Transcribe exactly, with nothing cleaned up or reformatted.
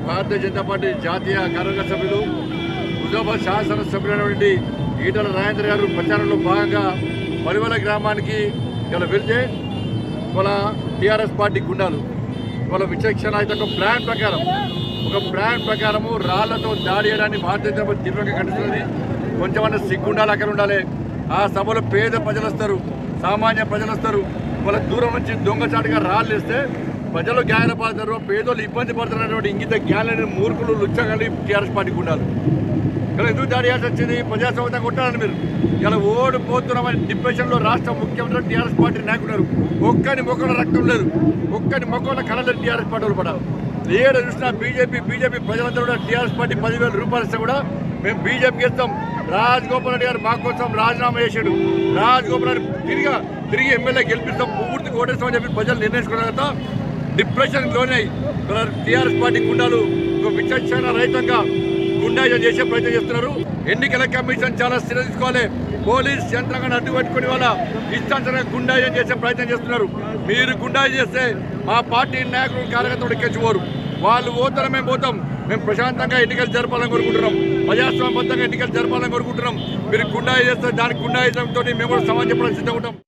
Bharatiya Janata party జాతీయ కార్యవర్గ సభ్యులు హుజూరాబాద్ శాసనసభ్యులైనటువంటి ఈటల రాజేందర్ గారు ప్రచారంలో భాగంగా మరివల గ్రామానికి ఇలా వెళ్తే వాళ్ళ టీఆర్ఎస్ పార్టీ గుండాలు వాళ్ళ విచక్షణ అయితే ఒక ప్లాన్ ప్రకారం ఒక ప్లాన్ ప్రకారము రాళ్లతో దాడి చేయడాన్ని భారతీయ జనతా పార్టీ తీవ్రంగా ఖండిస్తున్నది. కొంచెమన్నా సిగ్గుండాలి, అక్కడ ఉండాలి. ఆ సభలో పేద ప్రజలు వస్తారు, సామాన్య ప్రజలు వస్తారు. వాళ్ళ దూరం నుంచి దొంగచాటుగా రాళ్ళు వేస్తే ప్రజలు గాయపడతారు, పేదోళ్ళు ఇబ్బంది పడుతున్నటువంటి ఇంగిత జ్ఞానాన్ని మూర్ఖులు లుచ్చగలి టీఆర్ఎస్ పార్టీకి ఉండాలి. ఇలా ఎందుకు దాడి చేయాల్సి వచ్చింది? ప్రజాస్వామ్యంగా కొట్టాలని మీరు ఇలా ఓడిపోతున్నామని డిప్రెషన్లో రాష్ట్ర ముఖ్యమంత్రి టీఆర్ఎస్ పార్టీ నాయకున్నారు. ఒక్కని మొక్కల రక్తం లేదు, ఒక్కని మొక్కల కళలు టీఆర్ఎస్ పార్టీ పడాలి. ఏడు చూసినా బీజేపీ బీజేపీ ప్రజలందరూ కూడా టీఆర్ఎస్ పార్టీ పదివేల రూపాయలు ఇస్తే కూడా మేము బీజేపీకి ఇస్తాం. రాజగోపాల్ రెడ్డి గారు మా కోసం రాజీనామా చేశాడు. రాజగోపాల్ రెడ్డి తిరిగి తిరిగి ఎమ్మెల్యే గెలిపిస్తాం, పూర్తిగా ఓటేస్తామని చెప్పి ప్రజలు నిర్ణయించుకున్న తర్వాత డిప్రెషన్ లోనై టీఆర్ఎస్ పార్టీ గుండాలు విచక్షణ రహితంగా గుండాయిజం చేసే ప్రయత్నం చేస్తున్నారు. ఎన్నికల కమిషన్ చాలా స్థిర తీసుకోవాలి. పోలీస్ యంత్రాంగాన్ని అడ్డు పెట్టుకుని వాళ్ళ ఇష్టాంతరంగా గుండాయిజం చేసే ప్రయత్నం చేస్తున్నారు. మీరు గుండాయిజం చేస్తే మా పార్టీ నాయకులు కార్యకర్తలు ఎక్కించుకోరు. వాళ్ళు పోతారా, మేము పోతాం. మేము ప్రశాంతంగా ఎన్నికలు జరపాలని కోరుకుంటున్నాం, ప్రజాస్వామ్యబద్ధంగా ఎన్నికలు జరపాలని కోరుకుంటున్నాం. మీరు గుండాయి చేస్తే దానికి గుండాయిజంతో మేము కూడా సమాజం చెప్పడానికి సిద్ధంగా ఉంటాం.